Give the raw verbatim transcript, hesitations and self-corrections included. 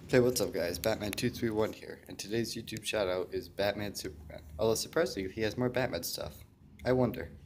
Hey, what's up guys? Batman two three one here, and today's YouTube shoutout is Batman Superman. Although surprisingly, he has more Batman stuff. I wonder.